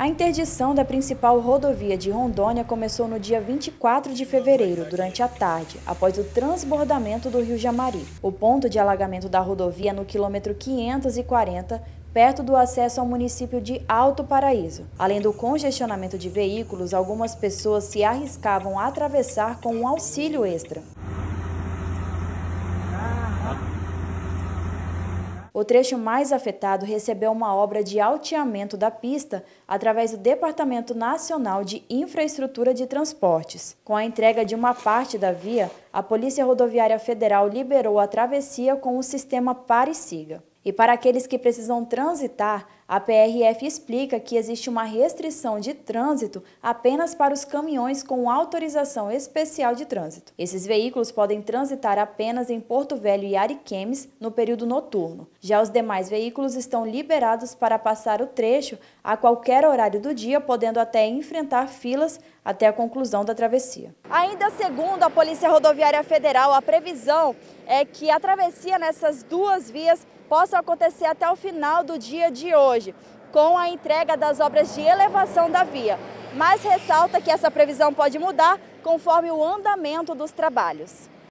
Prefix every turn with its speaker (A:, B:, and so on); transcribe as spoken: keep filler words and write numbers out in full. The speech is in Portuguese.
A: A interdição da principal rodovia de Rondônia começou no dia vinte e quatro de fevereiro, durante a tarde, após o transbordamento do rio Jamari. O ponto de alagamento da rodovia é no quilômetro quinhentos e quarenta, perto do acesso ao município de Alto Paraíso. Além do congestionamento de veículos, algumas pessoas se arriscavam a atravessar com um auxílio extra. O trecho mais afetado recebeu uma obra de alteamento da pista através do Departamento Nacional de Infraestrutura de Transportes. Com a entrega de uma parte da via, a Polícia Rodoviária Federal liberou a travessia com o sistema Pare e Siga. E para aqueles que precisam transitar, a P R F explica que existe uma restrição de trânsito apenas para os caminhões com autorização especial de trânsito. Esses veículos podem transitar apenas em Porto Velho e Ariquemes no período noturno. Já os demais veículos estão liberados para passar o trecho a qualquer horário do dia, podendo até enfrentar filas até a conclusão da travessia. Ainda segundo a Polícia Rodoviária Federal, a previsão é que a travessia nessas duas vias possa acontecer até o final do dia de hoje, com a entrega das obras de elevação da via. Mas ressalta que essa previsão pode mudar conforme o andamento dos trabalhos.